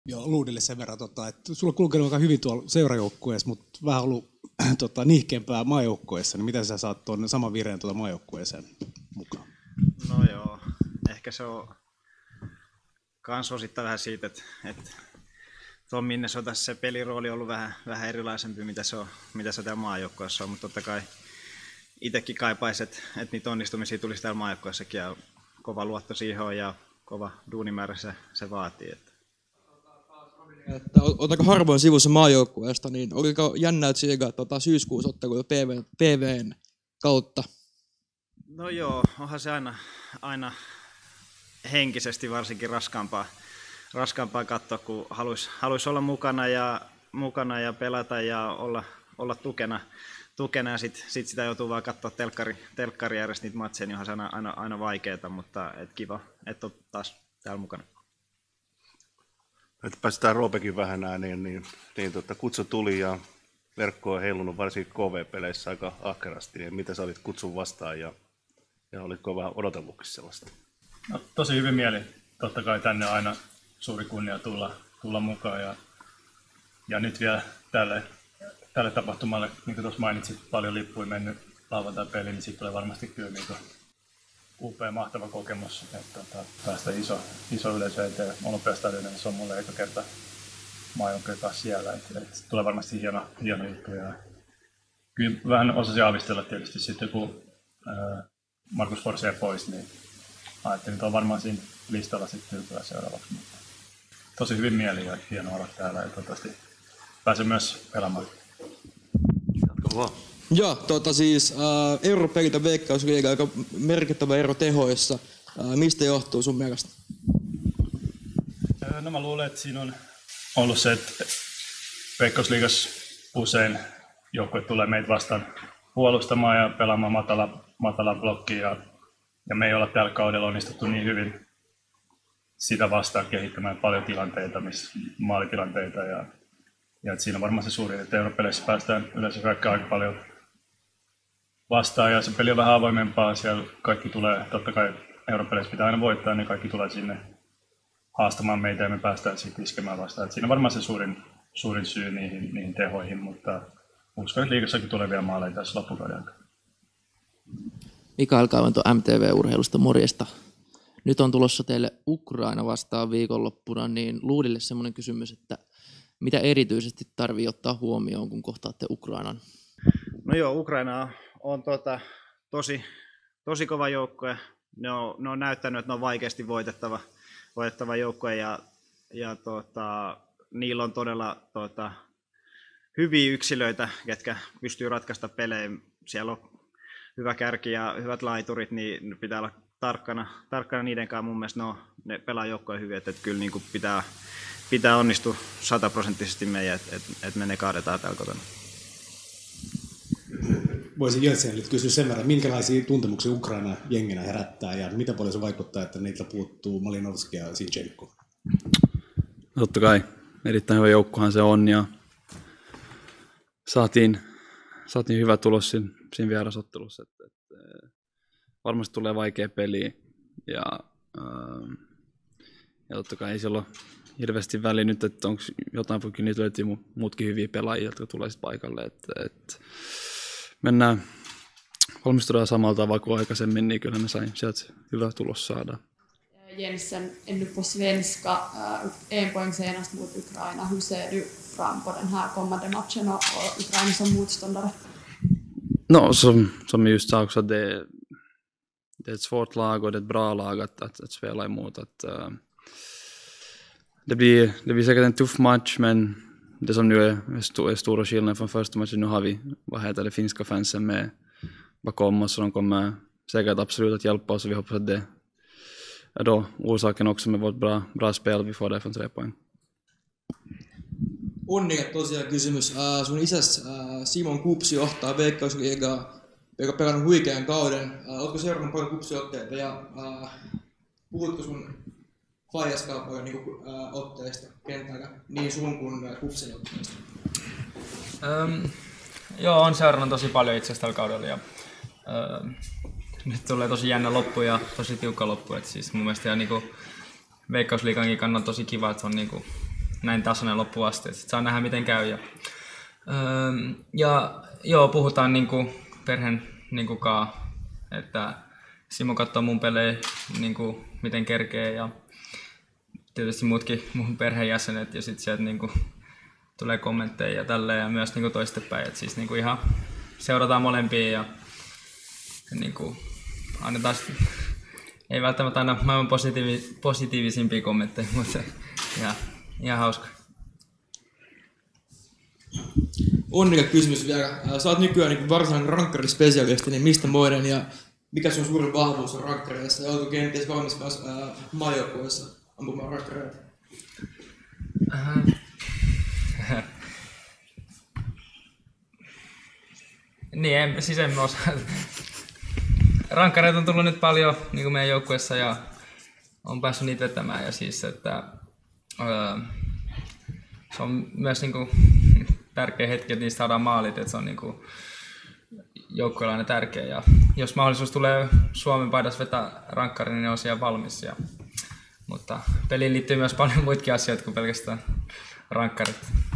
Joo, Luudille sen verran, että sulla on kulkenut aika hyvin tuolla seurajoukkueessa, mutta vähän ollut nihkeämpää maajoukkueessa, niin miten sä saat tuon saman vireen maajoukkueeseen mukaan? No joo, ehkä se on kans osittain vähän siitä, että tuon Minnesotassa se pelirooli on ollut vähän erilaisempi, mitä se täällä maajoukkueessa on, mutta totta kai itsekin kaipaisi, että niitä onnistumisia tulisi täällä maajoukkueessakin ja kova luotto siihen on ja kova duunimäärä se vaatii. Oletko harvoin sivussa maajoukkueesta, niin oliko jännää tsiigaa syyskuussa ottelua PV:n kautta? No joo, onhan se aina henkisesti varsinkin raskaampaa katsoa, kun haluaisi olla mukana ja pelata ja olla tukena ja sit sitä joutuu vaan katsoa telkkari järjestä niitä matseja, niin onhan se aina vaikeaa, mutta kiva, että on taas täällä mukana. Että päästään Roopekin vähän ääneen, niin kutsu tuli ja verkko on heilunut varsinkin KV-peleissä aika ahkerasti. Niin mitä sä olit kutsun vastaan ja olitko vähän odotellutkin sellaista? No, tosi hyvin mieli. Totta kai tänne on aina suuri kunnia tulla mukaan ja nyt vielä tälle tapahtumalle, niin kuin tuossa mainitsit, paljon lippuja mennyt lauantai-peliin, niin siitä tulee varmasti kyllä niin upea, mahtava kokemus, että päästä iso yleisö eteen Olympiastadionilla. Se on mulle eka kerta maajoukkojen kanssa siellä, että tulee varmasti hieno juttu. Ja kyllä vähän osasin aavistella tietysti sitten, kun Markus Forss jäi pois, niin ajattelin, että on varmaan siinä listalla sitten kyllä seuraavaksi. Mutta tosi hyvin mieli ja hienoa olla täällä ja toivottavasti pääsen myös pelaamaan. Jatko vaan. Joo, siis Europelit ja Veikkausliiga aika merkittävä ero tehoissa. Mistä johtuu sun mielestä? No mä luulen, että siinä on ollut se, että Veikkausliigassa usein joukkue tulee meitä vastaan puolustamaan ja pelaamaan matala blokkia ja me ei olla tällä kaudella onnistuttu niin hyvin sitä vastaan kehittämään paljon tilanteita, maalitilanteita ja että siinä on varmaan se suurin, että europeleissä päästään yleensä kaikkea aika paljon vastaan ja se peli on vähän avoimempaa, siellä kaikki tulee, totta kai europeleissä pitää aina voittaa, niin kaikki tulee sinne haastamaan meitä ja me päästään siitä iskemään vastaan. Että siinä on varmaan se suurin syy niihin tehoihin, mutta uskon, että liigassakin tulee vielä maaleja tässä loppukauden. Mikael Kaivanto MTV-urheilusta, morjesta. Nyt on tulossa teille Ukraina vastaan viikonloppuna, niin Luudille semmoinen kysymys, että mitä erityisesti tarvii ottaa huomioon, kun kohtaatte Ukrainan? No joo, Ukraina on tosi kova joukkue. Ne on näyttänyt, että ne on vaikeasti voitettava joukkue ja niillä on todella hyviä yksilöitä, ketkä pystyy ratkaista pelejä. Siellä on hyvä kärki ja hyvät laiturit, niin pitää olla tarkkana niiden kanssa. Mun mielestä ne pelaa joukkoja hyvin, että kyllä niin kuin pitää onnistua 100% meidän, että me ne kaadetaan täällä kotona. Voisin Jeltsinä nyt kysyä sen verran, minkälaisia tuntemuksia Ukraina jenginä herättää ja mitä paljon se vaikuttaa, että niitä puuttuu Malinovski ja Zinchenko? Totta kai. Erittäin hyvä joukkohan se on ja saatiin hyvä tulos siinä vierasottelussa. Varmasti tulee vaikea peli ja totta kai ei siellä ole hirveästi väliä nyt, että onko jotain, kyllä niitä löytyy muutkin hyviä pelaajia, jotka tulee sitten paikalle. Että mennään valmistutaan samalla tavalla kuin aikaisemmin, niin kyllä me sain sieltä hyvä tulos saada. Jensen, ännu på svenska, 1 poäng senast mot Ukraina. Hur ser du fram på den här kommande matchen och Ukraina som motståndare? No, som jag just sa också, det är ett svårt lag och det är ett bra lag att spela emot. Det blir säkert en tuff match, men det som nu är stora skillnaden från första matchen, nu har vi det finska fansen med bakom oss, så de kommer säkert absolut att hjälpa oss och vi hoppas att det är då orsaken också med vårt bra spel, vi får det från 3 poäng. Onnea tosiaan kysymys. Sun isäs Simon Kupsi johtaa Veikkausliigaa, joka on pelannut huikean kauden. Oletko seurannut paljon Kupsi-otteita ja puhutko sun faijaskaan paljon otteista kentällä, niin sun kuin Kupsin otteista? Joo, on seurannut tosi paljon itse asiassa tällä kaudella ja nyt tulee tosi jännä loppu ja tosi tiukka loppu. Et siis mun mielestä Veikkausliigankin kannalta tosi kiva, että se on näin tasainen loppuun asti. Sitten saa nähdä miten käy. Ja joo, puhutaan niinku perheen niinku että Simo katsoo mun pelejä niinku miten kerkee ja tietysti muutkin mun perheenjäsenet ja sitten sieltä niinku tulee kommentteja ja tälleen ja myös niinku toistepäin. Et siis niinku ihan seurataan molempia ja niinku annetaan ei välttämättä aina maailman positiivisimpia kommentteja, mutta ihan hauska. Onnika kysymys vielä. Sä oot nykyään niin varsinainen rankkarispesialisti, niin mistä moinen ja mikä sun suurin vahvuus on rankkareissa? Ja oletko kenties valmis myös maajoukkueessa ampumaan rankkareita? Niin, en osaa. Rankkareita on tullut nyt paljon niin kuin meidän joukkueessa ja on päässyt niitä vetämään. Ja siis, että se on myös niin kuin tärkeä hetki, että niistä saadaan maalit, että se on niin kuin joukkueella aina tärkeä. Ja jos mahdollisuus tulee Suomen paidassa vetää rankkari, niin ne on siellä valmis. Mutta peliin liittyy myös paljon muitakin asioita kuin pelkästään rankkarit.